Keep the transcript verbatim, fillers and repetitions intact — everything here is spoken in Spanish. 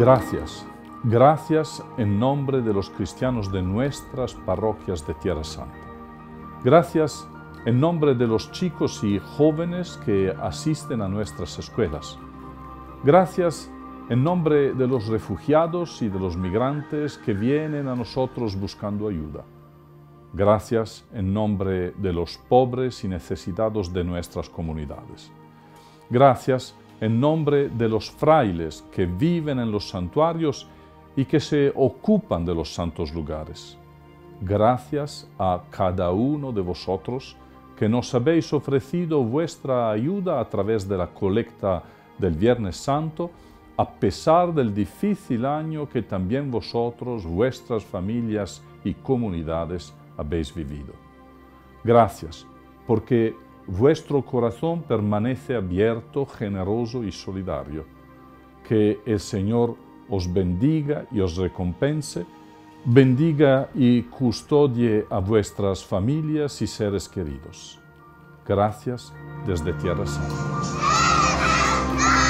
Gracias, gracias en nombre de los cristianos de nuestras parroquias de Tierra Santa. Gracias en nombre de los chicos y jóvenes que asisten a nuestras escuelas. Gracias en nombre de los refugiados y de los migrantes que vienen a nosotros buscando ayuda. Gracias en nombre de los pobres y necesitados de nuestras comunidades. Gracias en nombre de los frailes que viven en los santuarios y que se ocupan de los santos lugares. Gracias a cada uno de vosotros que nos habéis ofrecido vuestra ayuda a través de la colecta del Viernes Santo, a pesar del difícil año que también vosotros, vuestras familias y comunidades habéis vivido. Gracias, porque vuestro corazón permanece abierto, generoso y solidario. Que el Señor os bendiga y os recompense, bendiga y custodie a vuestras familias y seres queridos. Gracias desde Tierra Santa.